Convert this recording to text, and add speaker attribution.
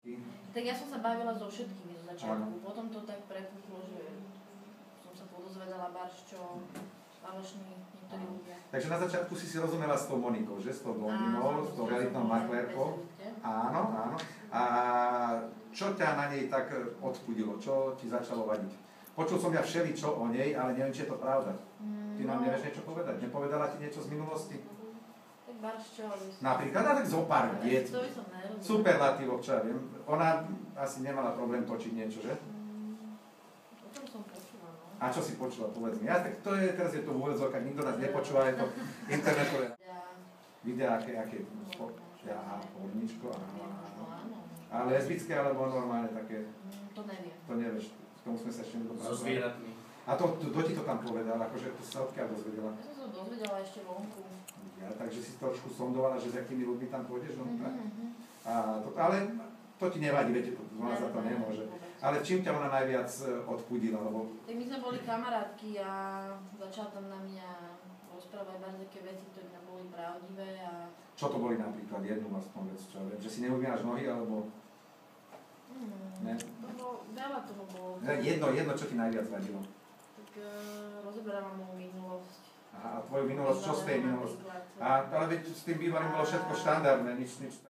Speaker 1: Tak ja som sa bavila so všetkými zo začiatku, potom to tak prepuklo, že som sa podozvedala barščo, falošní niektorí ľudia.
Speaker 2: Takže na začiatku si rozumela s tou Monikou, že? S tou blondinou, s tou realitnou maklerkou. Áno, áno. A čo ťa na nej tak odpudilo? Čo ti začalo vadiť? Počul som ja všeličo o nej, ale neviem, či je to pravda. Ty nám nevieš niečo povedať? Nepovedala ti niečo z minulosti?
Speaker 1: Tak barščo, ale...
Speaker 2: Napríklad, tak zo pár viet.
Speaker 1: To by som nerozumela.
Speaker 2: Superlatívok, čo ja viem. Ona asi nemala problém točiť niečo, že?
Speaker 1: O tom som počula, no.
Speaker 2: A čo si počula, povedz mi. Ja, tak to je, teraz je to v úvodzovkách, nikto nás nepočúva, je to internetové. Videa, aké ja, porničko, áno. A lesbické, alebo normálne také?
Speaker 1: To neviem.
Speaker 2: To nevieš, k tomu sme sa ešte nedopracovali.
Speaker 3: So zvieratmi.
Speaker 2: A to, kto ti to tam povedal, akože to sa odkiaľ dozvedela?
Speaker 1: Ja som sa dozvedela ešte vonku.
Speaker 2: Ja, takže si trošku sondovala, že s akými ľuďmi tam pôjdeš dovnútra? Ale to ti nevadí, viete, ona za to nemôže. Ale čím ťa ona najviac odpudila? Lebo...
Speaker 1: Tak my sme boli kamarátky a začala tam na mňa rozprávať bardzo také veci, ktoré nám boli pravdivé a...
Speaker 2: Čo to boli napríklad? Jednu vlastnú vec, čo viem? Že si neumývaš nohy, alebo... Ne?
Speaker 1: Veľa toho bolo.
Speaker 2: Jedno, čo ti najviac vadilo?
Speaker 1: Tak rozoberávam moju minulosť.
Speaker 2: Aha, a tvoju minulosť, čo z tej minulosti? Ale veď s tým bývaním bolo všetko štandardné, nič